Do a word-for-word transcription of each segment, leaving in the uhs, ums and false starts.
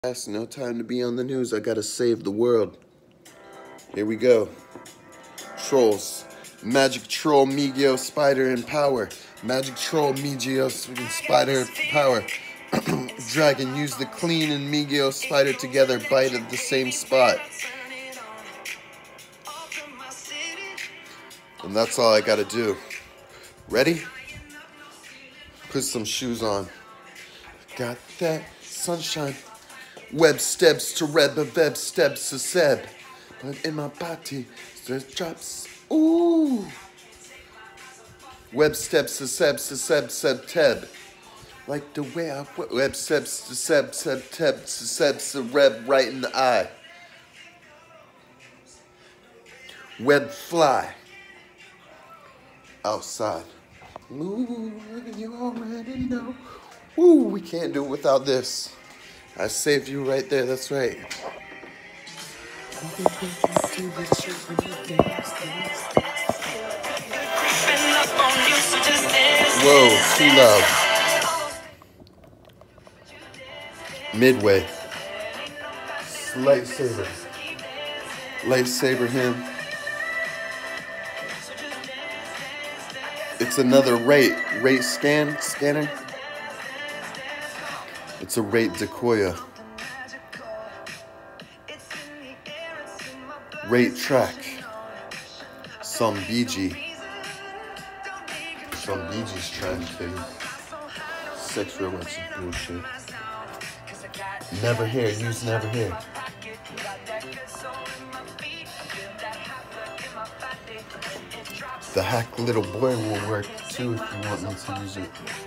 No time to be on the news. I gotta save the world. Here we go. Trolls. Magic Troll, Migio, Spider, and Power. Magic Troll, Migio, Spider, Power. Dragon, use the clean and Migio, Spider together. Bite at the same spot. And that's all I gotta do. Ready? Put some shoes on. Got that sunshine. Web steps to Reb, Web steps to Seb. But in my body, there's drops. Ooh. Web steps to Seb, to Seb, Seb, Teb. Like the way I web steps to Seb, Seb, Teb, to Seb, to Reb, right in the eye. Web fly. Outside. Ooh, you already know. Ooh, we can't do it without this. I saved you right there, that's right. Whoa, too loud. Midway. Lightsaber. Lightsaber him. It's another rate. Rate scan, scanner. It's a rate Decoya. Rate track. Some B G. Some B G's trying to kill you. Sex robots and bullshit. Never here, use never here. The hack little boy will work too if you want me to use it.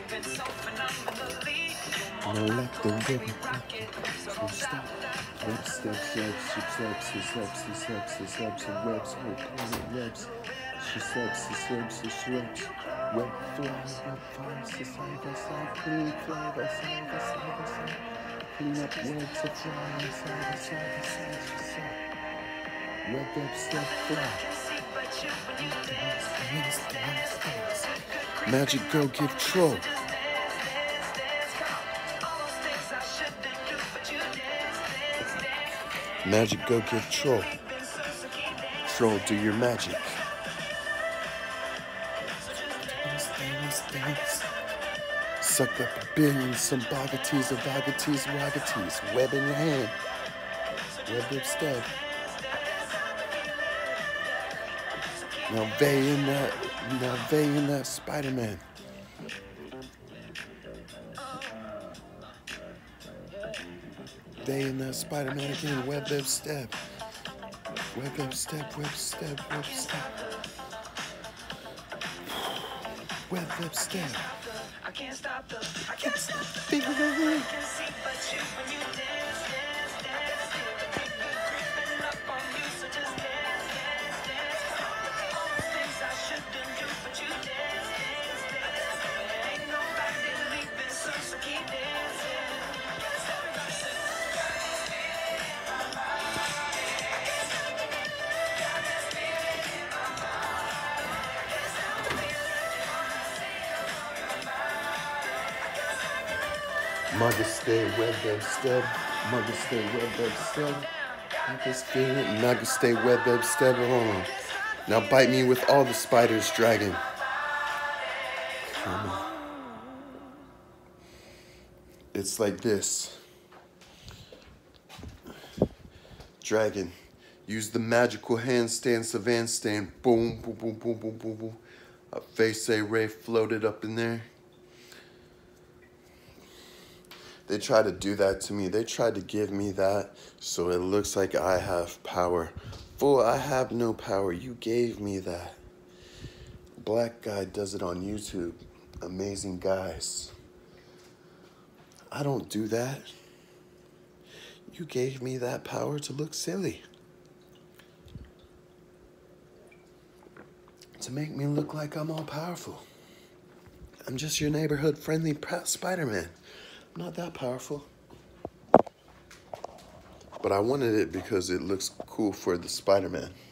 No, let the ribbon so stop. Web steps, steps, she steps, she steps, she steps, she steps, and webs, whole planet webs. She steps, she steps, she steps. Web flies, web flies, she side by side, clean, fly by side by side by side. Clean up webs to fly, side by side by side by side. Web, web, step, fly. Magic Go give Troll. Magic Go give Troll. Troll, do your magic. Suck up a billion, some bogaties of bogaties, wagaties. Web in your hand. Web instead. Now Vay in that, now Vay in that Spider-Man. Vay in that Spider-Man again. Web, web, step. Web, web, step, web, step, web, step. Web, web, step. I can't stop the, I can't stop the feeling. I can see but you when you dance, dance, dance. Creeping up on you, so just dance, dance, dance. All the things I shouldn't do, but you dance, dance, dance. Ain't nobody leaving, so, so keep dancing. Mugger stay, web, web, step. Mugger stay, web, web, step. Mugger stay, Mugger stay, web, web, step. Hold on. Now bite me with all the spiders, dragon. Come on. It's like this. Dragon. Use the magical handstand, savant stand. Boom, boom, boom, boom, boom, boom, boom. A face ray floated up in there. They tried to do that to me. They tried to give me that so it looks like I have power. Fool, I have no power. You gave me that. Black guy does it on YouTube. Amazing guys. I don't do that. You gave me that power to look silly. To make me look like I'm all powerful. I'm just your neighborhood friendly Spider-Man. I'm not that powerful. But I wanted it because it looks cool for the Spider-Man.